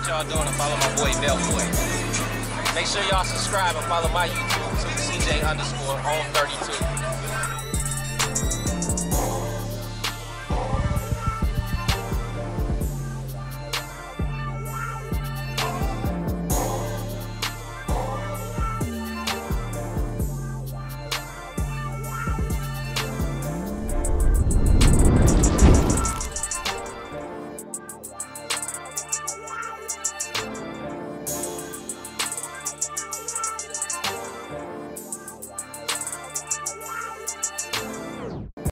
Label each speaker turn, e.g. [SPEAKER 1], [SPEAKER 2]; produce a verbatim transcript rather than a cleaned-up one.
[SPEAKER 1] what y'all doing and follow my boy Bellboy. Make sure y'all subscribe and follow my YouTube too, C J underscore on thirty-two.